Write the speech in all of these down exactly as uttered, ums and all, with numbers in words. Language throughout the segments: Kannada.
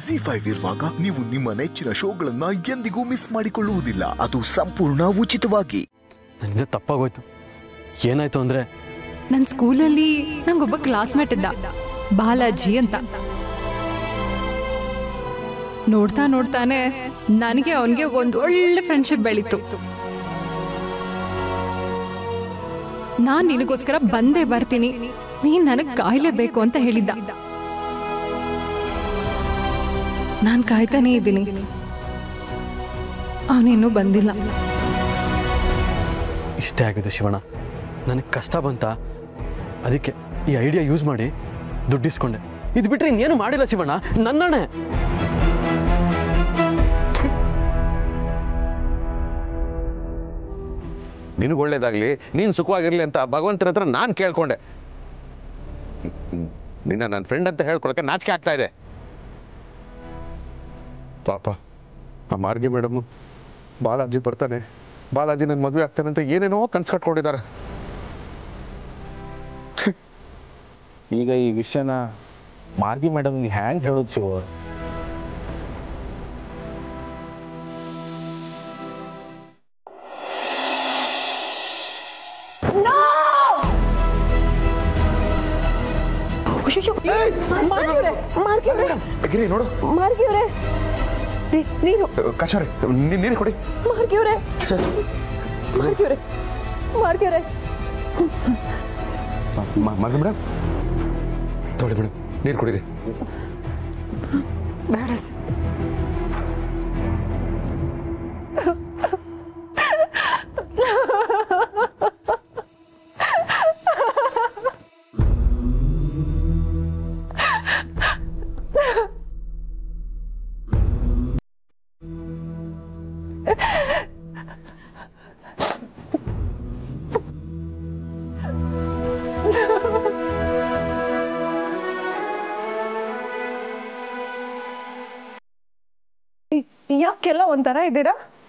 ಜಿ ಫೈವ್ ಇರುವಾಗ ನೀವು ನಿಮ್ಮ ನೆಚ್ಚಿನ ಶೋಗಳನ್ನ ಎಂದಿಗೂ ಮಿಸ್ ಮಾಡಿಕೊಳ್ಳುವುದಿಲ್ಲ. ಅದು ಸಂಪೂರ್ಣ ಉಚಿತವಾಗಿ. ನನ್ನಿಂದ ತಪ್ಪಾಗೋಯ್ತು. ಏನಾಯ್ತು ಅಂದ್ರೆ, ನನ್ನ ಸ್ಕೂಲಲ್ಲಿ ನಂಗೊಬ್ಬ ಕ್ಲಾಸ್ಮೇಟ್ ಇದ್ದ, ಬಾಲಾಜಿ ಅಂತ. ನೋಡ್ತಾ ನೋಡ್ತಾನೆ ನನಗೆ ಅವನಿಗೆ ಒಂದು ಒಳ್ಳೆ ಫ್ರೆಂಡ್ಶಿಪ್ ಬೆಳೀತು. ನಾನ್ ನಿನಗೋಸ್ಕರ ಬಂದೇ ಬರ್ತೀನಿ, ನೀನ್ ನನಗ್ ಕಾಯ್ಲೇಬೇಕು ಅಂತ ಹೇಳಿದ್ದ. ನಾನ್ ಕಾಯ್ತಾನೇ ಇದ್ದೀನಿ, ಅವನಿನ್ನೂ ಬಂದಿಲ್ಲ. ಇಷ್ಟೇ ಆಗಿದ್ದು ಶಿವಣ್ಣ. ನನಗೆ ಕಷ್ಟ ಬಂತ, ಅದಕ್ಕೆ ಈ ಐಡಿಯಾ ಯೂಸ್ ಮಾಡಿ ದುಡ್ಡಿಸ್ಕೊಂಡೆ. ಇದು ಬಿಟ್ರೆ ಇನ್ನೇನು ಮಾಡಿಲ್ಲ ಶಿವಣ್ಣ, ನನ್ನಣೆ. ನಿನಗೆ ಒಳ್ಳೇದಾಗ್ಲಿ, ನೀನು ಸುಖವಾಗಿರ್ಲಿ ಅಂತ ಭಗವಂತನ ಹತ್ರ ನಾನು ಕೇಳ್ಕೊಂಡೆ. ನಿನ್ನ ನನ್ನ ಫ್ರೆಂಡ್ ಅಂತ ಹೇಳ್ಕೊಳಕ್ಕೆ ನಾಚಿಕೆ ಆಗ್ತಾ ಇದೆ. ಪಾಪ ಆ ಮಾರ್ಗಿ ಮೇಡಮ್, ಬಾಲಾಜಿ ಬರ್ತಾನೆ, ಬಾಲಾಜಿ ನನ್ನ ಮದುವೆ ಆಗ್ತಾನೆ ಅಂತ ಏನೇನೋ ಕನ್ಸು ಕಟ್ಕೊಂಡಿದ್ದಾರೆ. ಈಗ ಈ ವಿಷಯನ ಮಾರ್ಗಿ ಮೇಡಮ್ ಹ್ಯಾಂಗ್ ಹೇಳೋದು ಶಿವ? ನೋಡು ಮಾರ್ಗಿವ್ರೆ, ನೀರು ಕಶೋರೆ, ನೀರು ಕೊಡಿ. ಮಾರ್ಗಿವ್ರೆ, ಮಾರ್ಗಿವ್ರೆ, ಮಾರ್ಗಿವ್ರೆ. ಮಾರ್ಗಿ ಮೇಡಮ್ ತೊಳಿ ಮೇಡಮ್, ನೀರು ಕುಡೀರಿ. ಬೇಡ ಸರ್, ಯಾಕೆಲ್ಲ ಒಂಥರ ಇದ್ದೀರಾ?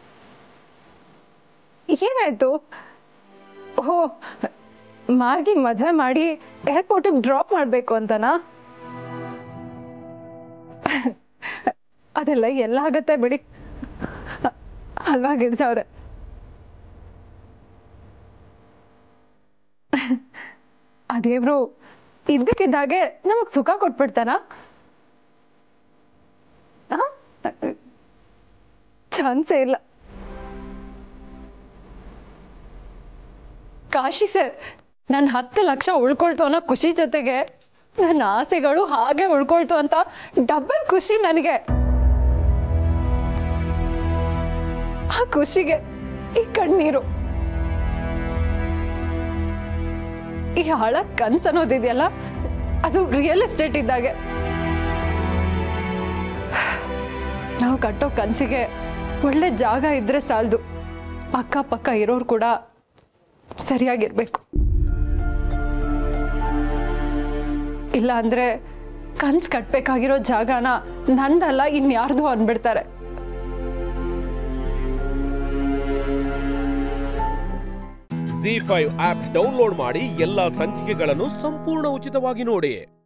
ಏನಾಯ್ತು? ಓಹೋ, ಮಾರ್ಗಿ ಮದುವೆ ಮಾಡಿ ಏರ್ಪೋರ್ಟಿಗೆ ಡ್ರಾಪ್ ಮಾಡ್ಬೇಕು ಅಂತನಾ? ಅದೆಲ್ಲ ಎಲ್ಲ ಆಗತ್ತೆ ಬಿಡಿ ಅಲ್ವಾ ಗಿರ್ಜ ಅವ್ರೆ? ಆ ದೇವ್ರು ಇದ್ದಕ್ಕಿದ್ದಾಗೆ ನಮಗ್ ಸುಖ ಕೊಟ್ಬಿಡ್ತಾನ? ಚಾನ್ಸೇ ಇಲ್ಲ. ಕಾಶಿ ಸರ್, ನನ್ನ ಹತ್ತು ಲಕ್ಷ ಉಳ್ಕೊಳ್ತು ಅನ್ನೋ ಖುಷಿ ಜೊತೆಗೆ ನನ್ನ ಆಸೆಗಳು ಹಾಗೆ ಉಳ್ಕೊಳ್ತು ಅಂತ ಡಬಲ್ ಖುಷಿ ನನಗೆ. ಆ ಖುಷಿಗೆ ಈ ಕಣ್ಣೀರು, ಈ ಹಳ ಕನ್ಸು ಅನ್ನೋದಿದೆಯಲ್ಲ, ಅದು ರಿಯಲ್ ಎಸ್ಟೇಟ್ ಇದ್ದಾಗೆ. ನಾವು ಕಟ್ಟೋ ಕನ್ಸಿಗೆ ಒಳ್ಳೆ ಜಾಗ ಇದ್ರೆ ಸಾಲದು, ಅಕ್ಕಪಕ್ಕ ಇರೋರು ಕೂಡ ಸರಿಯಾಗಿರ್ಬೇಕು. ಇಲ್ಲ ಅಂದ್ರೆ ಕನ್ಸ್ ಕಟ್ಬೇಕಾಗಿರೋ ಜಾಗನ ನಂದಲ್ಲ ಇನ್ಯಾರ್ದು ಅನ್ಬಿಡ್ತಾರೆ. ಜಿ ಫೈವ್ ಆಪ್ ಡೌನ್ಲೋಡ್ ಮಾಡಿ ಎಲ್ಲಾ ಸಂಚಿಕೆಗಳನ್ನು ಸಂಪೂರ್ಣ ಉಚಿತವಾಗಿ ನೋಡಿ.